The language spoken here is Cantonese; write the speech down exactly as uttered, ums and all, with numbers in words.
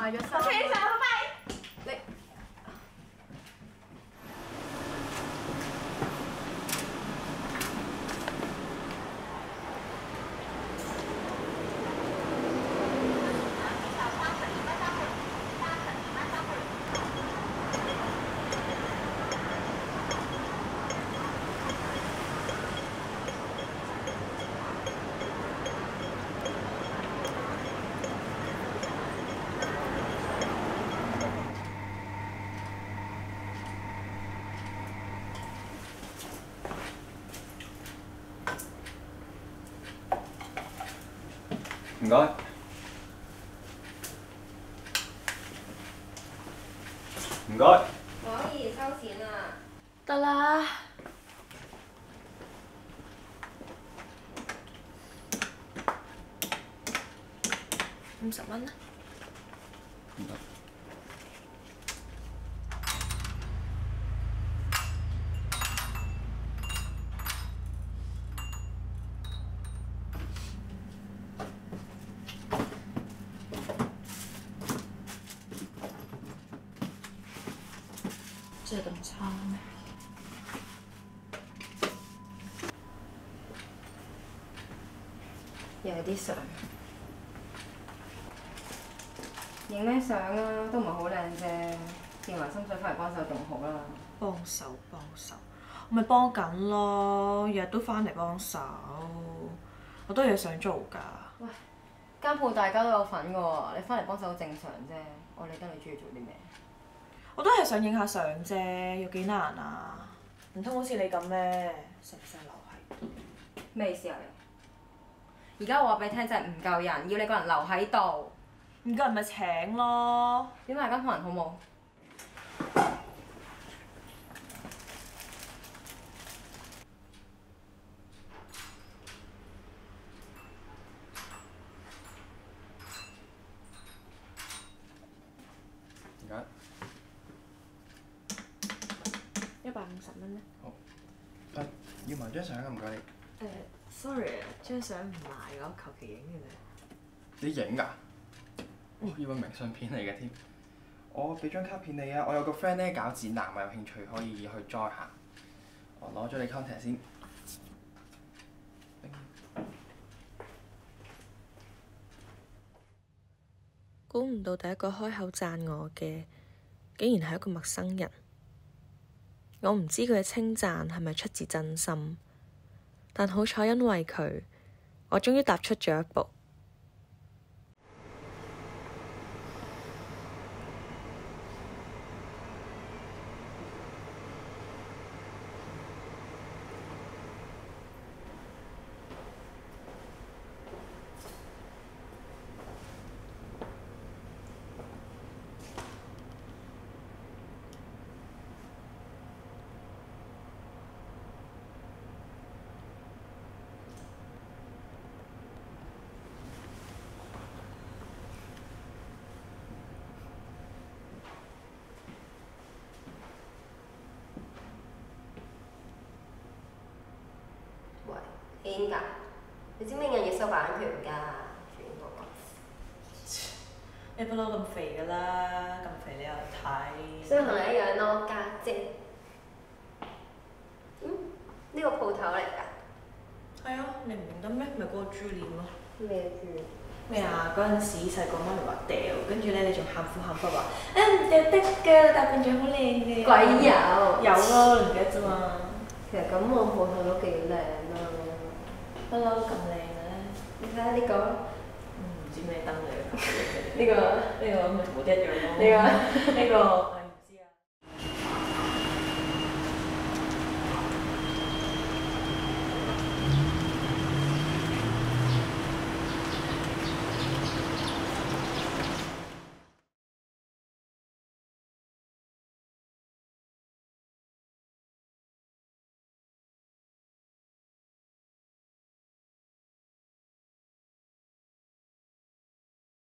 買咗衫。 我車你上，拜拜。 你唔該，唔該。 可以收錢啦。 得啦。五十蚊啦。 唔得。 真係咁差咩？ 又係啲相，影咩相啊？都唔係好靚啫，掂埋心水翻嚟幫手仲好啦。 幫手幫手，我咪幫緊咯，日日都翻嚟幫手，我都有嘢想做㗎。 喂，間鋪大家都有份㗎喎，你翻嚟幫手好正常啫。我理得你中意做啲咩？ 我都係想影下相啫，有幾難啊？唔通好似你咁咩？成世留喺度。 咩意思啊你？而家我話俾你聽，真係唔夠人，要你個人留喺度。 唔夠人咪請咯。 點解間鋪人好冇？ 而家一百五十蚊咧。 好。啊，要埋張相啊，唔該你。 誒、sorry 啊，張相唔賣㗎，我求其影嘅啫。 你影㗎？我以為明信片嚟嘅添。我俾張卡片你啊！我有個 friend 咧搞展覽啊，有興趣可以去 join 下。我攞咗你 contact 先。 估唔到第一個開口讚我嘅，竟然係一個陌生人。我唔知佢嘅稱讚係咪出自真心，但好彩因為佢，我終於踏出咗一步。 癲㗎！你知唔知有嘢收版權㗎？全部你不嬲咁肥㗎啦，咁肥你又睇。 所以同你一樣咯，家姐。嗯，呢個鋪頭嚟㗎。 係啊，你唔認得咩？咪嗰個珠鏈咯。 咩珠？ 咩啊？嗰陣時細個媽咪話掉，跟住咧你仲喊苦喊忽話誒唔掉得㗎，大笨象好靚嘅。 鬼有！ 有咯，你唔記得啫嘛。 其實咁我鋪頭都幾靚啦。 不嬲咁靚嘅咧。 你睇下呢個。 嗯，唔知咩燈嚟嘅。 呢個。 呢個咪同我一樣咯。 呢個。 呢個。